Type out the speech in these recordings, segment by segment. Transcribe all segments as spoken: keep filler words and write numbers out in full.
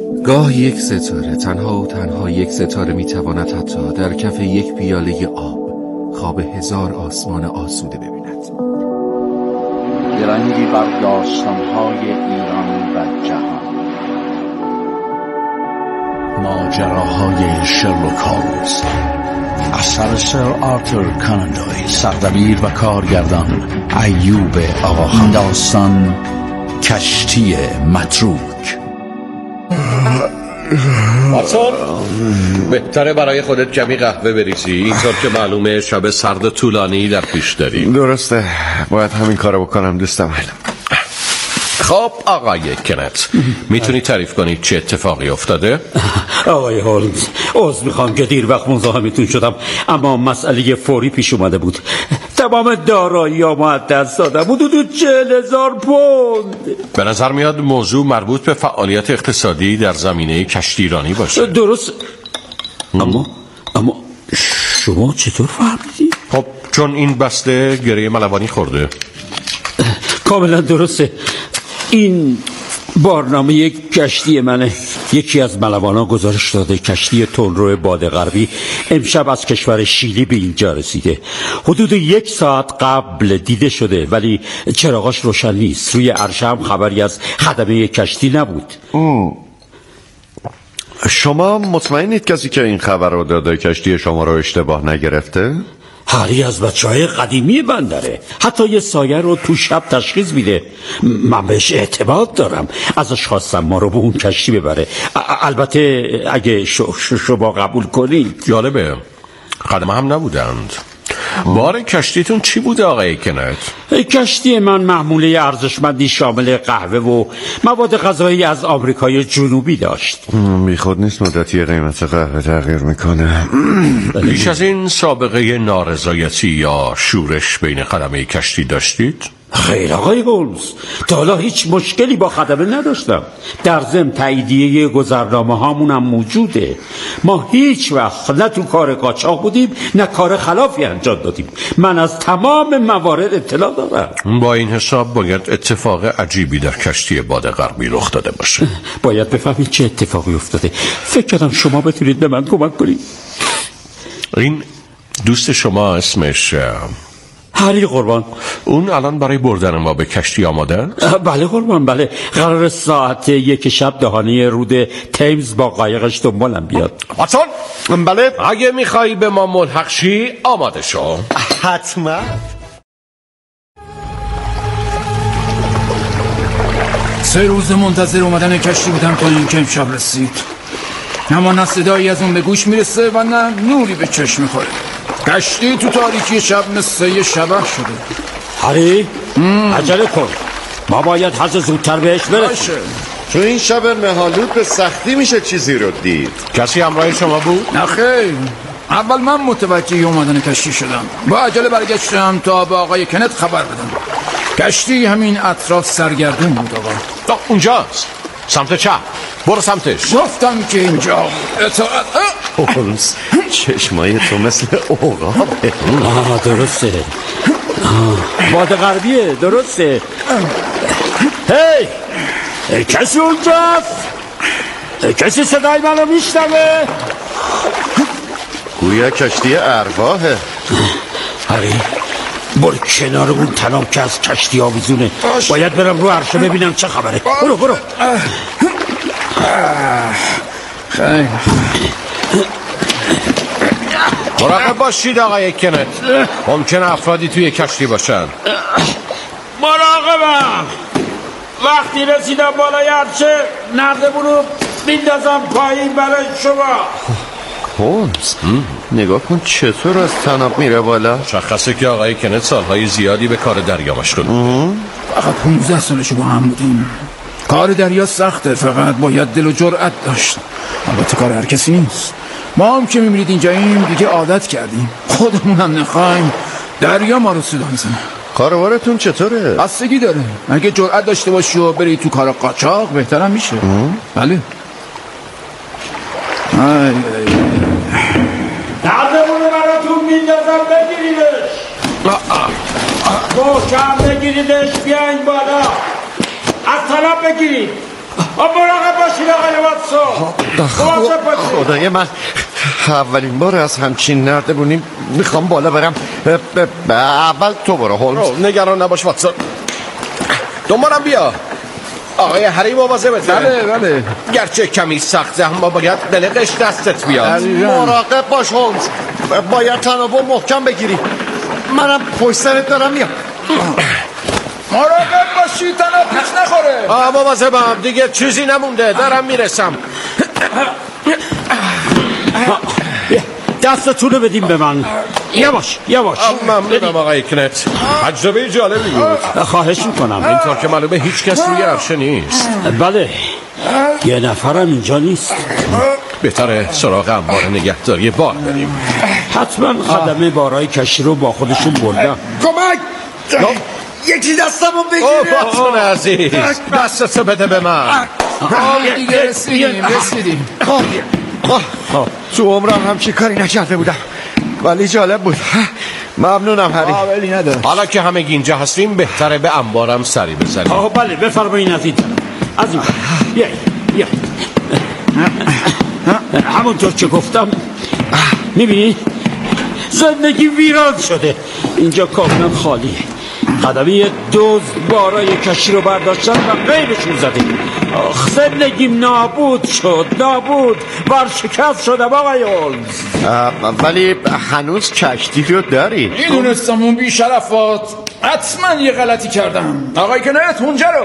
گاه یک ستاره، تنها و تنها یک ستاره میتواند حتی در کف یک پیاله آب خواب هزار آسمان آسوده ببیند. درنگی بر داستان‌های ایران و جهان. ماجراهای شرلوک هولمز اثر سر آرتور کانان دویل، سردبیر و کارگردان ایوب آقاخان. داستان کشتی متروک. واتسون، بهتره برای خودت کمی قهوه بریزی، اینطور که معلومه شب سرد طولانی در پیش داریم. درسته، باید همین کارو بکنم دوستم. خب آقای کنت، میتونی تعریف کنید چه اتفاقی افتاده؟ آقای هولمز، عذر میخوام که دیر وقت مزاحمتون شدم، اما مسئله فوری پیش اومده بود. تمام دارایی ها ما از دست دادم، حدود چهل هزار پوند. به نظر میاد موضوع مربوط به فعالیت اقتصادی در زمینه کشتیرانی باشه. درست. اما اما شما چطور فهمیدید؟ خب چون این بسته گره ملوانی خورده. کاملا درسته. این بارنامه یک کشتی منه. یکی از ملوانا گزارش داده کشتی تندرو باد غربی امشب از کشور شیلی به اینجا رسیده. حدود یک ساعت قبل دیده شده، ولی چراغاش روشن نیست. روی عرشه هم خبری از خدمه کشتی نبود. اوه. شما مطمئنید کسی که این خبر رو داده کشتی شما رو اشتباه نگرفته؟ هری از بچه‌های قدیمی بندره، حتی یه سایه رو تو شب تشخیص میده. من بهش اعتماد دارم. ازش خواستم ما رو به اون کشتی ببره، البته اگه شما قبول کنید. جالبه، قدم هم نبودند. بار کشتیتون چی بوده آقای کنت؟ کشتی من محموله ارزشمندی شامل قهوه و مواد غذایی از آمریکای جنوبی داشت. بی خود نیست مدتی قیمت قهوه تغییر میکنه. بیش از این سابقه نارضایتی یا شورش بین خدمه کشتی داشتید؟ خیر آقای هولمز، تا حالا هیچ مشکلی با خدمه نداشتم. در ضمن تاییدیه گذرنامه هامونم موجوده. ما هیچ وقت نه تو کار قاچاق بودیم نه کار خلافی انجام دادیم. من از تمام موارد اطلاع دارم. با این حساب باید اتفاق عجیبی در کشتی باد غربی رخ داده باشه. باید بفهمید چه اتفاقی افتاده. فکر کردم شما بتونید به من کمک کنید. این دوست شما اسمش هری قربان. اون الان برای بردن ما به کشتی آماده؟ بله قربان، بله. قرار ساعت یک شب دهانه رود تیمز با قایقش دنبالم بیاد. واتسون، بله. اگه میخوایی به ما ملحق شی آماده شو. حتما. سه روز منتظر اومدن کشتی بودم تا این که امشب رسید، اما نه صدایی از اون به گوش میرسه و نه نوری به چشم میخوره. کشتی تو تاریکی شب مثل یه شبح شده. هری عجله کن، ما باید حز زودتر بهش برسیم. تو این شب مهالود به سختی میشه چیزی رو دید. کسی همراه شما بود؟ نه خیر، اول من متوجه اومدن کشتی شدم. با عجله برگشتم تا به آقای کنت خبر بدم. کشتی همین اطراف سرگردون بود آقا. تا اونجاست، سمت چپ. برو سمتش. گفتم که اینجا اطاعت. هولمز، چشمای تو مثل عقابه. آه درسته، باد غربیه. درسته. هی کسی اونجاست؟ کسی صدای منو میشنوه؟ گویا کشتی ارواحه. هری برو کنار اون تنام که از کشتی آویزونه. باید برم رو عرشه ببینم چه خبره. برو برو. خیلی مراقب باشید آقای کنت، ممکنه افرادی توی کشتی باشن. مراقبم. وقتی رسیدم بالای عرشه نردمون رو میندازم پایین برای شما. هولمز، نگاه کن چطور از تناب میره بالا. شخصه که آقای کنت سالهای زیادی به کار دریا مشغول. فقط پونزده سالش با هم بودیم. کار دریا سخته، فقط باید دل و جرأت داشت. البته کار هر کسی نیست. ما هم که میبینید اینجاییم دیگه عادت کردیم. خودمون هم نخوایم دریا ما رو صدا میزنه. کاروارتون چطوره؟ بستگی داره. اگه جرأت داشته باشی و بری تو کار قاچاق بهترم میشه. بله. ای نردمون رو براتون میندازم بگیریدش. محکم بگیریدش، بیاین بالا. از طرف بگیرید. مراقب باشید. باشید آقای واتسون. خدای من اولین بار از همچین نردبونی میخوام بالا برم. اول تو برو هولمز. نگران نباش واتسون، دنبالم بیا. آقای هری مواظبت. بله بله. گرچه کمی سخته اما باید قلقش دستت بیاد. مراقب باش هولمز، باید تنابو محکم بگیری. منم پشت سرت دارم میام. مراقب باشی تناب پیش نخوره. آه مواظبم، دیگه چیزی نمونده، دارم میرسم. دستتونو بدیم به من. یواش یواش. ممنونم آقای کنت، تجربه جالبی بود. خواهش میکنم. اینطور که معلومه هیچ کس روی عرشه نیست. بله، یه نفرم اینجا نیست. بهتره سراغ انبار نگهداری بار بریم. حتما خدمه بارای کشتی رو با خودشون بردن. کمک! یکی دستمون بگیره. او باتون عزیز، دستتو بده به من. دیگه رسیدیم رسیدیم. تو عمرم همچی کاری نکرده بودم، ولی جالب بود. ممنونم هری. قابلی نداره. حالا که همه اینجا هستیم بهتره به انبارم سری بزنیم. آه بله بفرمایید. از این از این بیایی بیایی. همونطور که گفتم میبینی زندگی ویران شده. اینجا کاملا خالیه. خدمه دزد بارای کشتی رو برداشتن و غیرشون زدیم. آخ زندگیم نابود شد، نابود، ورشکست شدم آقای هولمز. ولی هنوز کشتی رو داری. میدونستم اون بی شرفات حتما یه غلطی کردم. آقای کنت اونجا رو.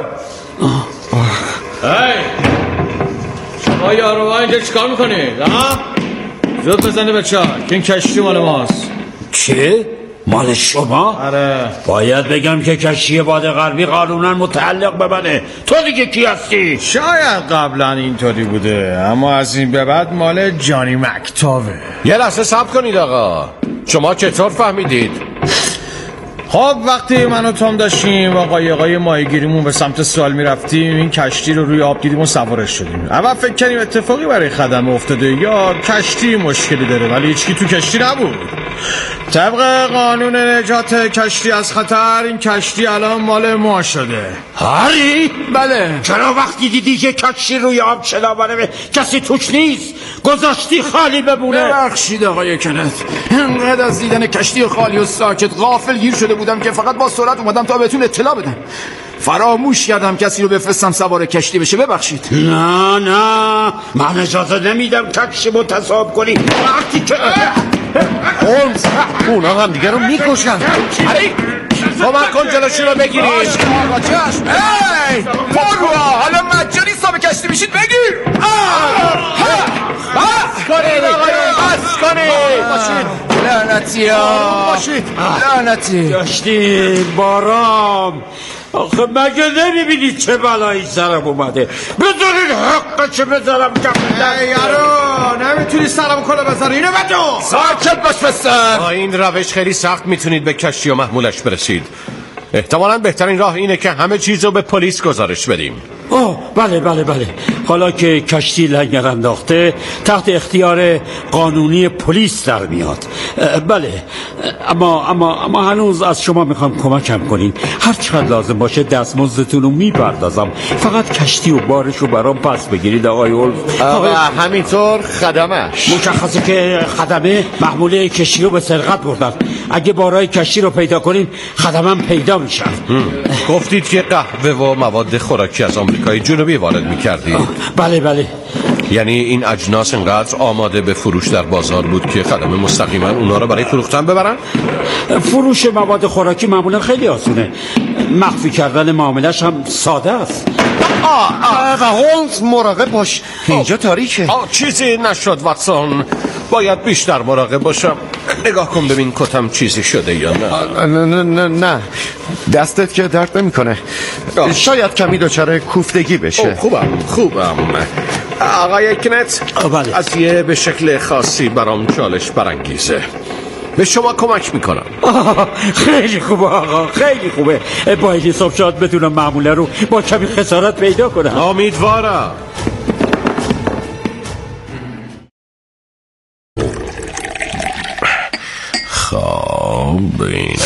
هی شما یارو اینجا چیکار میکنید؟ ها؟ زود بزنه به چار که این کشتی مال ماست. چه؟ مال شما؟ آره. باید بگم که کشتی باد غربی قانونا متعلق به منه. تو دیگه کی هستی؟ شاید قبلا اینطوری بوده، اما از این به بعد مال جانی مکتاوه. یه لحظه صبر کنید آقا، شما چطور فهمیدید؟ خب وقتی من و تام داشتیم و قایقای ماهیگیریمون به سمت سوال میرفتیم، این کشتی رو روی آب دیدیم و سوارش شدیم. اول فکر کردیم اتفاقی برای خدمه افتاده یا کشتی مشکلی داره، ولی هیچکی تو کشتی نبود. طبق قانون نجات کشتی از خطر این کشتی الان مال ما شده. هری؟ بله. چرا وقتی دیدی که کشتی روی آب شناوره کسی توش نیست گذاشتی خالی بمونه؟ ببخشید آقای کنت، انقدر از دیدن کشتی خالی و ساکت غافل گیر شده بودم که فقط با سرعت اومدم تا بهتون اطلاع بدم. فراموش کردم کسی رو بفرستم سوار کشتی بشه. ببخشید. نه نه من اجازه نمیدم کشتی متصاب کنی. وقتی که هولمز اونا هم دیگه رو میکشن. هری کمک کن جلوشون رو بگیرید. آقا چشم. ای برو حالا مجانی حساب کشتی میشید بگیر. بس کنید آقایون، بس کنید. لعنتی ها لعنتی. داشتی بارام. آخه مگه نمیبینید چه بلایی سرم اومده؟ بذارید حقشو بذارم کفیدم. ای یارو نمیتونی سرم کنه بذاری. اینو بدو ساکت باش پسر. با این روش خیلی سخت میتونید به کشتی و محمولش برسید. احتمالاً بهترین راه اینه که همه چیز رو به پلیس گزارش بدیم. اوه بله بله بله. حالا که کشتی لنگر انداخته تحت اختیار قانونی پلیس در میاد. بله اما اما اما هنوز از شما میخوام کمکم کنین. هر چقدر لازم باشه دستمزدتون رو میپردازم، فقط کشتی و بارش رو برام پس بگیرید آقای هولمز. و همینطور خدمش. مشخصه که خدمه محموله کشتی رو به سرقت بردن. اگه بارای کشتی رو پیدا کنیم خدمم پیدا میشن. گفتید که قهوه و مواد خوراکی از آمریکای جنوبی وارد میکردید. بله بله. یعنی این اجناس انقدر آماده به فروش در بازار بود که خدمه مستقیما اونا رو برای فروختن ببرن؟ فروش مواد خوراکی معمولا خیلی آسونه، مخفی کردن معاملش هم ساده است. آه آه و هولمز مراقب باش، اینجا تاریکه. آه چیزی نشد واتسون، باید بیشتر مراقب باشم. نگاه کن ببین کتم چیزی شده یا نه. نه نه نه نه دستت که درد نمیکنه. شاید کمی دچار کوفتگی بشه. خوبم خوبم. آقای کنت بله. از یه به شکل خاصی برام چالش برانگیزه. به شما کمک میکنم. خیلی خوبه آقا، خیلی خوبه. با این حساب شاید بتونم معموله رو با کمی خسارت پیدا کنم. امیدوارم. خب این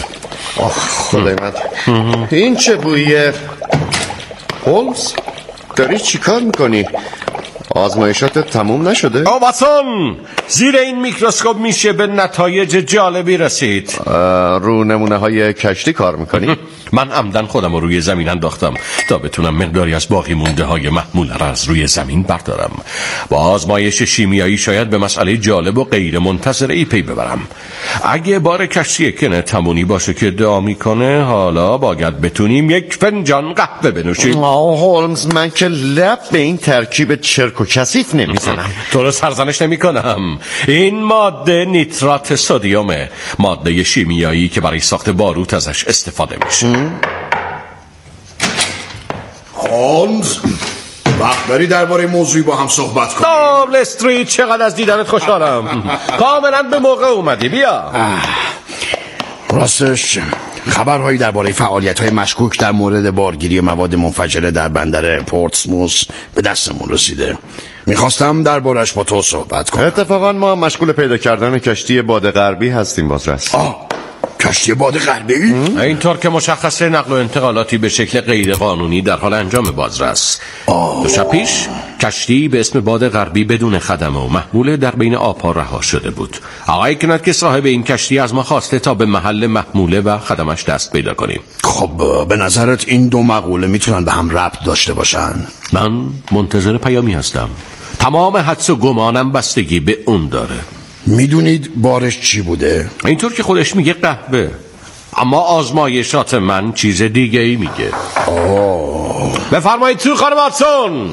خدای من این چه بویه؟ هولمز داری چی کار میکنی؟ آزمایشاتت تموم نشده؟ آه واتسون، زیر این میکروسکوپ میشه به نتایج جالبی رسید. رو نمونه های کشتی کار میکنی؟ من عمدن خودم رو روی زمین انداختم تا بتونم مقداری از باقی مونده های محمول را از روی زمین بردارم. با آزمایش شیمیایی شاید به مسئله جالب و غیر منتظره ای پی ببرم. اگه بار کشتی کنت تمونی باشه که ادعا میکنه، حالا باید بتونیم یک فنجان قهوه بنوشیم. آه هولمز، من که لب به این ترکیب چرک و کثیف نمیزنم. تو رو سرزنش نمی کنم. این ماده نیترات سدیمه، ماده شیمیایی که برای ساخت باروت ازش استفاده میشه. هولمز، وقت داری درباره موضوعی با هم صحبت کنیم؟ آه لستریت، چقدر از دیدنت خوشحالم. کاملا به موقع اومدی. بیا. راستش خبرهایی درباره فعالیت‌های مشکوک در مورد بارگیری مواد منفجره در بندر پورتسموث به دستمون رسیده. میخواستم دربارش با تو صحبت کنم. اتفاقا ما مشغول پیدا کردن کشتی باد غربی هستیم بازرس. آه، کشتی باد غربی؟ اینطور که مشخصه نقل و انتقالاتی به شکل غیر قانونی در حال انجام بازرس. دو شب پیش کشتی به اسم باد غربی بدون خدمه و محموله در بین آبها رها شده بود. آقای کنت که صاحب این کشتی از ما خواسته تا به محل محموله و خدمش دست پیدا کنیم. خب به نظرت این دو مقوله میتونن به هم ربط داشته باشن؟ من منتظر پیامی هستم. تمام حدس و گمانم بستگی به اون داره. میدونید بارش چی بوده؟ اینطور که خودش میگه قهوه، اما آزمایشات من چیز دیگه ای میگه. آه. بفرمایید تو خانم واتسون.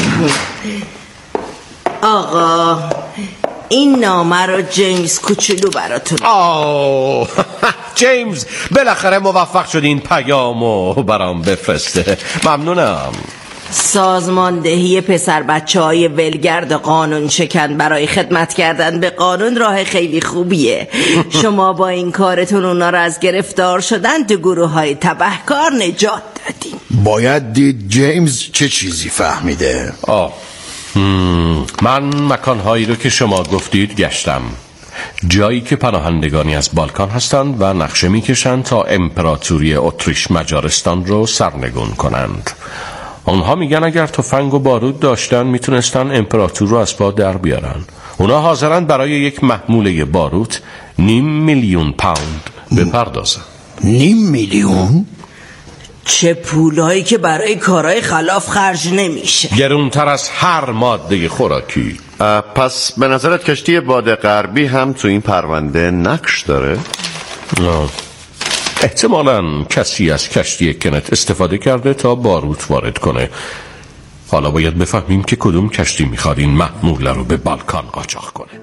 آقا این نامه رو جیمز کوچولو براتون. آه جیمز، بالاخره موفق شد این پیامو برام بفرسته. ممنونم. سازماندهی پسر بچه های ولگرد قانون شکن برای خدمت کردن به قانون راه خیلی خوبیه. شما با این کارتون اونا رو از گرفتار شدن تو گروه های تبهکار نجات دادین. باید دید جیمز چه چیزی فهمیده. آه من مکانهایی رو که شما گفتید گشتم، جایی که پناهندگانی از بالکان هستند و نقشه میکشند تا امپراتوری اتریش مجارستان رو سرنگون کنند. اونها میگن اگر تفنگ و بارود داشتن میتونستن امپراتور رو از پا در بیارن. اونا حاضرن برای یک محموله بارود نیم میلیون پوند بپردازن. نیم میلیون؟ چه پولایی که برای کارهای خلاف خرج نمیشه. گرونتر از هر ماده خوراکی. پس به نظرت کشتی باد غربی هم تو این پرونده نقش داره؟ نه. احتمالاً کسی از کشتی کنت استفاده کرده تا باروت وارد کنه. حالا باید بفهمیم که کدوم کشتی میخواد این محموله رو به بالکان قاچاق کنه.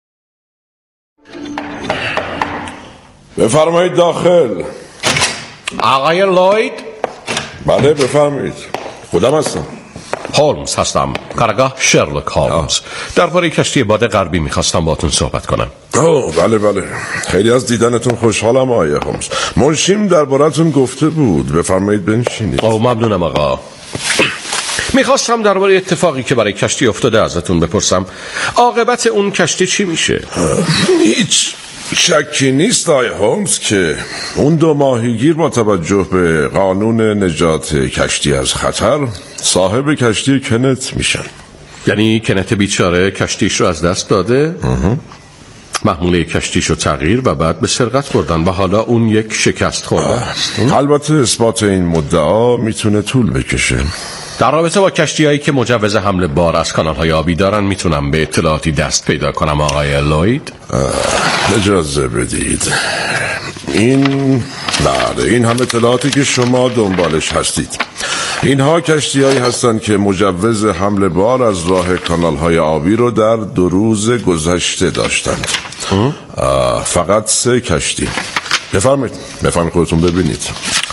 بفرمایید داخل. آقای لوید؟ بله بفرمایید. خودم هستم. هولمز هستم، کارگاه شرلوک هولمز. درباره کشتی باد غربی میخواستم باهاتون صحبت کنم. اوه بله بله، خیلی از دیدنتون خوشحالم آقای هولمز. منشیم درباره‌تون گفته بود. بفرمایید بنشینید. اوه ممنونم آقا. میخواستم درباره اتفاقی که برای کشتی افتاده ازتون بپرسم. عاقبت اون کشتی چی میشه؟ هیچ شکی نیست آقای هولمز که اون دو ماهیگیر با توجه به قانون نجات کشتی از خطر صاحب کشتی کنت میشن. یعنی کنت بیچاره کشتیش رو از دست داده؟ محموله کشتیش رو تغییر و بعد به سرقت بردن و حالا اون یک شکست خورده است. البته اثبات این مدعا میتونه طول بکشه. در رابطه با کشتی هایی که مجوز حمل بار از کانال های آبی دارن میتونم به اطلاعاتی دست پیدا کنم آقای لوید؟ اجازه بدید. این بله این هم اطلاعاتی که شما دنبالش هستید. اینها کشتی هایی هستند که مجوز حمل بار از راه کانال های آبی رو در دو روز گذشته داشتند. فقط سه کشتی. بفرمایید بفرمایید خودتون ببینید.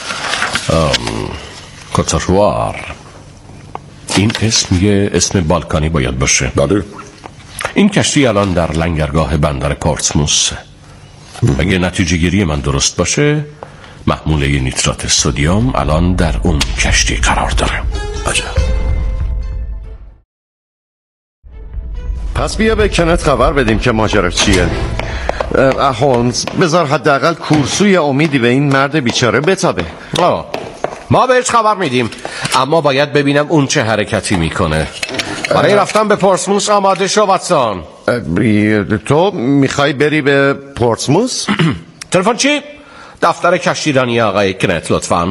کتروار، این اسم یه اسم بالکانی باید باشه. بله. این کشتی الان در لنگرگاه بندر پورتسموث. اگه نتیجه گیری من درست باشه، محموله نیترات سدیم الان در اون کشتی قرار داره. عجب. پس بیا به کنت خبر بدیم که ماجرا چیه. هولمز بذار حداقل کورسوی امیدی به این مرد بیچاره بتابه. آه. ما بهش خبر میدیم. اما باید ببینم اون چه حرکتی میکنه. برای رفتن به پورتسموث آماده شو واتسون. تو میخوای بری به پورتسموث؟ تلفن چی؟ دفتر کشتیرانی آقای کنت لطفاً.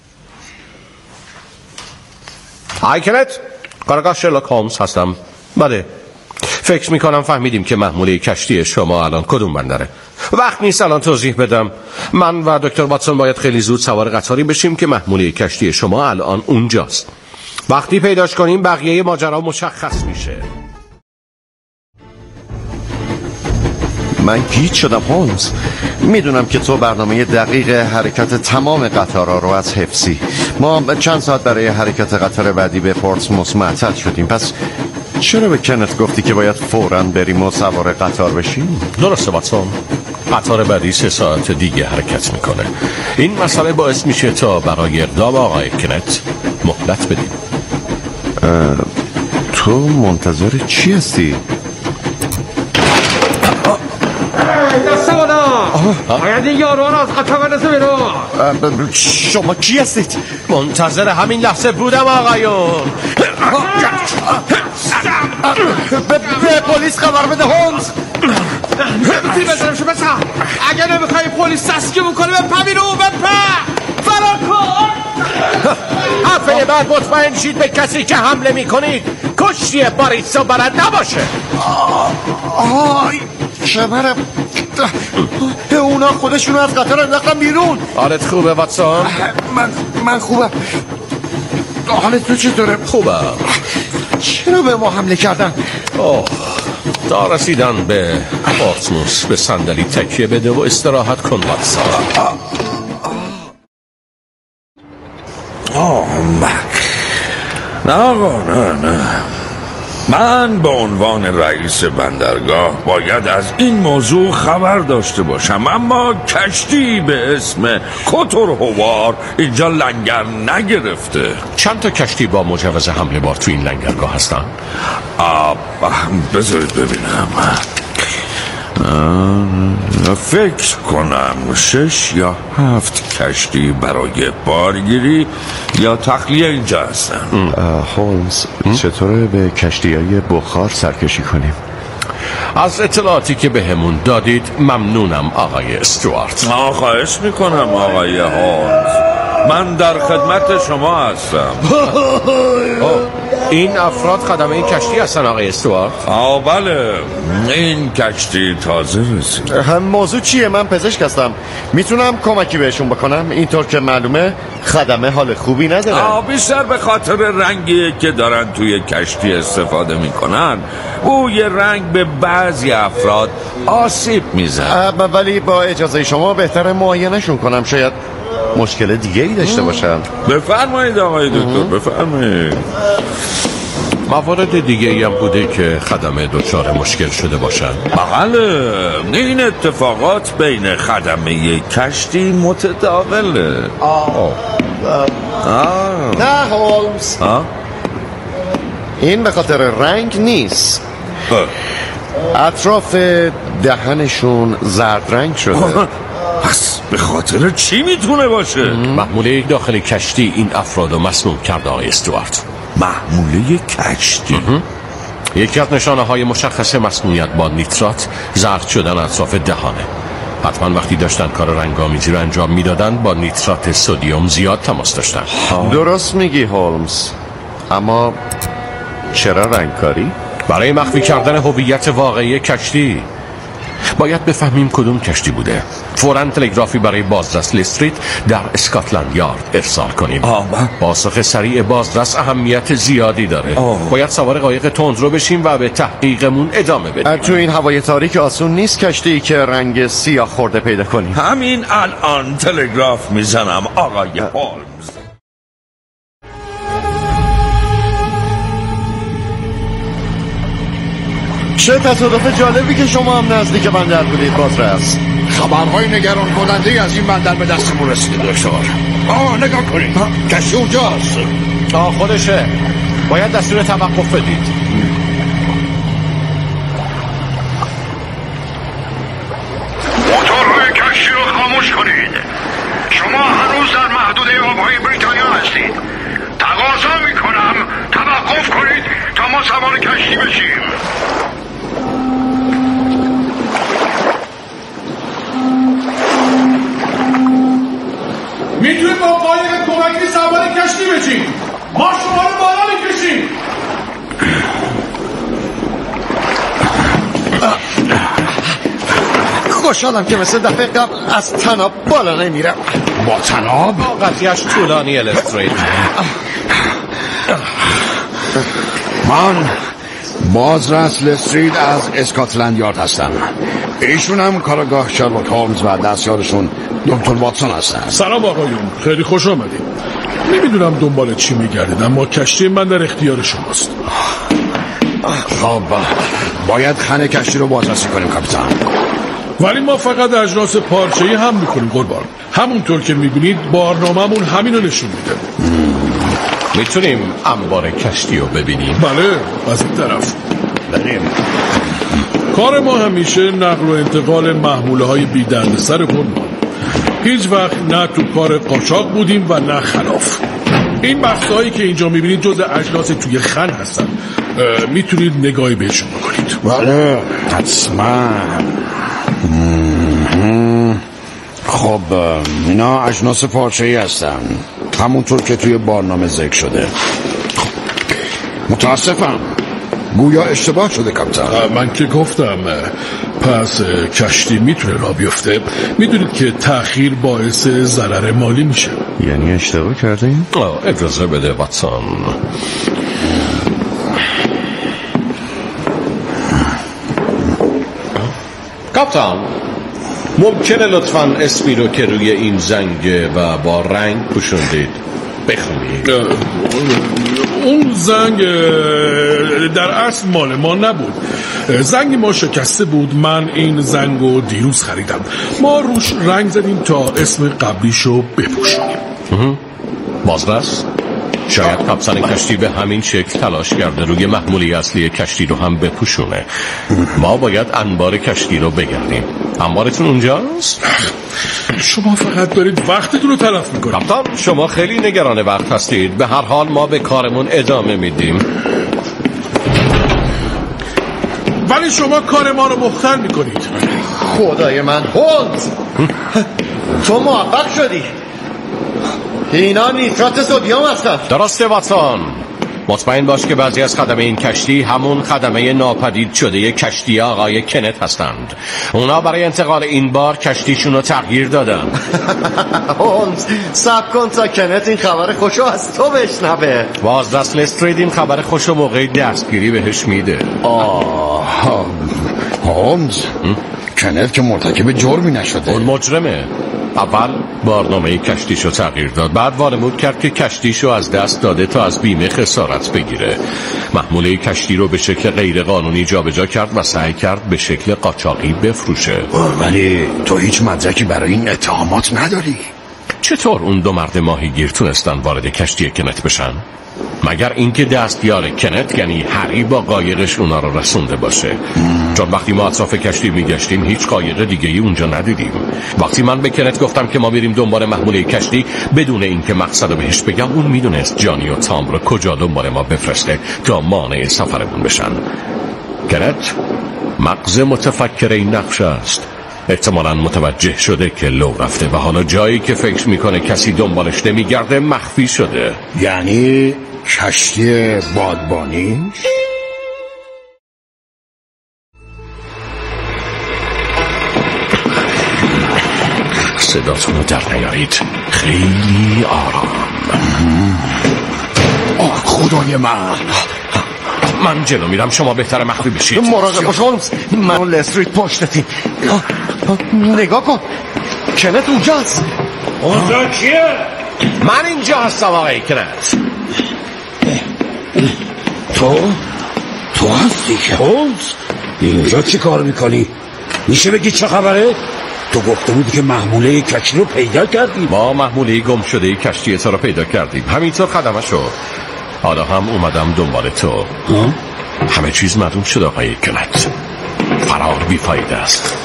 های کنت، کارگاه شرلوک هولمز هستم. بله، فکر میکنم فهمیدیم که محموله کشتی شما الان کدوم بندره. وقت نیست الان توضیح بدم. من و دکتر واتسون باید خیلی زود سوار قطاری بشیم که محموله کشتی شما الان اونجاست. وقتی پیداش کنیم بقیه ماجرا مشخص میشه. من گیج شدم هولمز. میدونم که تو برنامه دقیق حرکت تمام قطارها رو از حفظی. ما چند ساعت برای حرکت قطار بعدی به پورتسموث معطل شدیم. پس چرا به کنت گفتی که باید فوراً بریم و سوار قطار بشیم؟ درسته واتسون، قطار بعدی سه ساعت دیگه حرکت میکنه. این مسئله باعث میشه تا برای اقدام آقای کنت مهلت بدیم. تو منتظر چی هستی؟ دسته بالا! باید این یاران از قطار بنزه بیرون. شما کی هستید؟ منتظر همین لحظه بودم آقایون. به پلیس خبر بده هولمز. نمیتونی بزنمشو بسا. اگه نمیخوایی پلیس دستگیر بکنه بپا بیرون، بپا فرار کن. هفته بعد مطمئن شید به کسی که حمله میکنید کشتی باریسا برد نباشه. آی شبرم، اونا خودشونو از قطار انداختن بیرون. حالت خوبه واتسون؟ من من خوبم. حالت تو چطوره؟ خوبم. چرا به ما حمله کردن؟ اوه، تا رسیدن به پورتسموث به صندلی تکیه بده و استراحت کن واتسون. آه نه آقا، نه نه من به عنوان رئیس بندرگاه باید از این موضوع خبر داشته باشم، اما کشتی به اسم کوتور هوار اینجا لنگر نگرفته. چند تا کشتی با مجوز حمله بار تو این لنگرگاه هستن؟ بذارید ببینم. فکر کنم شش یا هفت کشتی برای بارگیری یا تخلیه اینجا هستن. هولمز چطوره به کشتی‌های بخار سرکشی کنیم؟ از اطلاعاتی که به همون دادید ممنونم آقای استوارت. خواهش میکنم آقای هولمز، من در خدمت شما هستم. این افراد خدمه این کشتی هستن آقای استوارت؟ آه بله، این کشتی تازه رسید. موضوع چیه؟ من پزشک هستم، میتونم کمکی بهشون بکنم. اینطور که معلومه خدمه حال خوبی ندارن. آه بیشتر به خاطر رنگی که دارن توی کشتی استفاده میکنن. بوی رنگ به بعضی افراد آسیب میزن. ولی با اجازه شما بهتره معاینه‌شون کنم، شاید مشکل دیگه ای داشته باشن. بفرمایید آقای دکتر، بفرمایید. موارد دیگه ای هم بوده که خدمه دچار مشکل شده باشن؟ بله، این اتفاقات بین خدمه کشتی متداوله. آه. آه. نه هولمز، این به خاطر رنگ نیست. اطراف دهنشون زرد رنگ شده. پس به خاطر چی میتونه باشه؟ محموله داخل کشتی این افراد رو مسموم کرده آقای استوارت. محموله کشتی؟ یکی از نشانه های مشخص مسمومیت با نیترات زرد شدن اطراف دهانه. حتما وقتی داشتن کار رنگامیزی رو انجام میدادن با نیترات سدیم زیاد تماس داشتن. درست میگی هولمز، اما چرا رنگکاری؟ برای مخفی کردن هویت واقعی کشتی. باید بفهمیم کدوم کشتی بوده. فوراً تلگرافی برای بازرس لیستریت در اسکاتلند یارد ارسال کنیم. پاسخ سریع بازرس اهمیت زیادی داره. آه. باید سوار قایق تندرو بشیم و به تحقیقمون ادامه بدیم. تو این هوای تاریک آسون نیست کشتی که رنگ سیاه خورده پیدا کنیم. همین الان تلگراف میزنم آقای هولمز. چه تصادف جالبی که شما هم نزدیک بندر بودید بازرس. خبرهای نگران کننده از این بندر به دستمون رسیده دکتر. آه نگاه کنید، کشتی اونجاست. آه خودشه، باید دستور توقف بدید. موتورهای کشتی رو خاموش کنید. شما هنوز در محدوده آبهای بریتانیا هستید. تقاضا میکنم توقف کنید تا ما سوار کشتی بشیم. میتونید با قایق کمکی سوار کشتی بشیم. ما شما رو بالا میکشیم. خوشحالم که مثل دفعه قبل از تناب بالا نمیرم. با تناب؟ قضیهش طولانی السترید. من بازرس لسترید از اسکاتلند یارد هستم. ایشون هم کارگاه شرلوک هولمز و دستیارشون دکتر واتسون هستن. سلام آقایون، خیلی خوش آمدید. نمیدونم دنبال چی میگردید اما کشتی من در اختیار شماست. خب باید خانه کشتی رو بازرسی کنیم کاپیتان. ولی ما فقط اجناس پارچه‌ای هم میکنیم قربان. همونطور که میبینید بارنامه‌مون همین رو نشون میده. میتونیم انبار کشتی رو ببینیم؟ بله، از این طرف. بریم. کار ما همیشه نقل و انتقال محموله های بی درد سر قربان. هیچ وقت نه تو کار قاچاق بودیم و نه خلاف. این بختهایی که اینجا میبینید جز اجناس توی خن هستن. میتونید نگاهی بهشون بکنید. بله حتما. خب اینا اجناس پارچه‌ای هستن، همونطور که توی بارنامه ذکر شده. متاسفم، گویا اشتباه شده کاپیتان. من که گفتم پس کشتی میتونه راه بیفته. میدونید که تأخیر باعث ضرر مالی میشه. یعنی اشتباه کردیم؟ اجازه بده واتسون. کاپیتان ممکنه لطفاً اسمی رو که روی این زنگ و با رنگ پوشوندید بخونید؟ اون زنگ در اصل مال ما نبود. زنگ ما شکسته بود. من این زنگ رو دیروز خریدم. ما روش رنگ زدیم تا اسم قبلیشو بپوشونیم. بازرس؟ شاید کاپیتان کشتی به همین شکل تلاش کرده روی محموله اصلی کشتی رو هم بپوشونه. ما باید انبار کشتی رو بگردیم. انبارتون اونجاست؟ شما فقط دارید وقتتون رو تلف میکنید. کاپیتان شما خیلی نگران وقت هستید. به هر حال ما به کارمون ادامه میدیم. ولی شما کار ما رو مختل میکنید. خدای من هولمز، تو موفق شدی. اینا نیترات سدیم هستن. درسته واتسون. مطمئن باش که بعضی از خدمه این کشتی همون خدمه ناپدید شده کشتی آقای کنت هستند. اونا برای انتقال این بار کشتیشون رو تغییر دادن. هولمز صبر کن تا کنت این خبر خوشو از تو بشنوه. بازرس لسترید این خبر خوشو موقع دستگیری بهش میده. آه هولمز، کنت که مرتکب جرمی نشده. اون مجرمه. اول بارنامه کشتیشو تغییر داد، بعد وانمود کرد که کشتیشو از دست داده تا از بیمه خسارت بگیره. محموله کشتی رو به شکل غیر قانونی جابجا کرد و سعی کرد به شکل قاچاقی بفروشه. ولی تو هیچ مدرکی برای این اتهامات نداری. چطور اون دو مرد ماهیگیر تونستن وارد کشتی کنت بشن؟ مگر اینکه دستیار کنت یعنی هری با قایقش اونا رو رسونده باشه. چون وقتی ما اطراف کشتی میگشتیم هیچ قایق دیگه ای اونجا ندیدیم. وقتی من به کنت گفتم که ما میریم دنبال محموله کشتی بدون اینکه مقصد رو بهش بگم، اون میدونست جانی و تام رو کجا دنبال ما بفرسته تا مانع سفرمون بشن. کنت مغز متفکر این نقشه است. احتمالاً متوجه شده که لو رفته و حالا جایی که فکر میکنه کسی دنبالش نمیگرده مخفی شده. یعنی کشتی بادبانیش؟ صداتون رو در نیارید. خیلی آرام. آه خدای من. من جلو میرم، شما بهتر مخفی بشید. مراقب باش هولمز، من و لسترید پشتتیم. نگاه کن، کنت اونجاست. اونجا کیه؟ من اینجا هستم آقای کنت. تو؟ تو هستی که هولمز؟ اینجا چی کار میکنی؟ میشه بگی چه خبره؟ تو گفته بودی که محموله کشتی رو پیدا کردیم. ما محموله گم شده کشتی تو رو پیدا کردیم، همینطور خدمه شد. حالا هم اومدم دنبال تو. ها؟ همه چیز معلوم شد آقای کنت. فرار بیفایده است.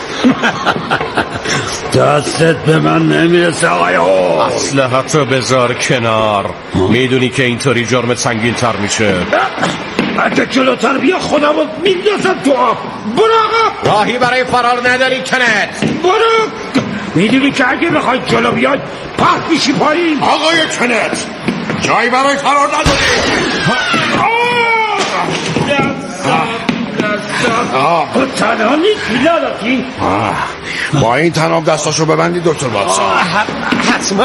دستت به من نمیرسه آقای هولمز. اسلحه‌تو بذار کنار. میدونی که اینطوری جرمت سنگین تر میشه. اگه جلوتر بیا خودمو میندازم تو آب. برو آقا. راهی برای فرار نداری کنت. برو. میدونی که اگه بخوای جلو بیای پرت میشی پایین. آقای کنت جایی برای فرار نداری. تو تنها نیستی لالاتی. با این تناب دستاشو ببندی دکتر واتسون. حتما.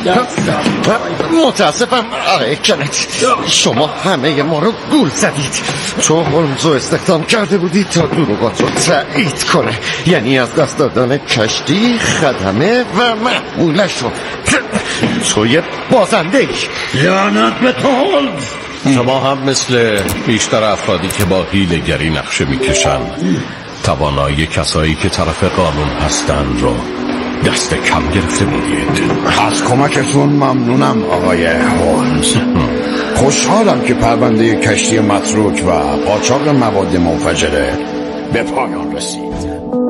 متاسفم آقای کنت، شما همه ما رو گول زدید. تو هولمز رو استخدام کرده بودی تا دروغات رو تایید کنه، یعنی از دست دادن کشتی، خدمه و محمولش رو. تو یه بازنده ای. لعنت به تو هولمز. شما هم مثل بیشتر افرادی که با حیله‌گری نقشه میکشن توانایی کسایی که طرف قانون هستن رو دست کم گرفته بودید. از کمکتون ممنونم آقای هولمز. خوشحالم که پرونده کشتی متروک و قاچاق مواد منفجره به پایان رسید.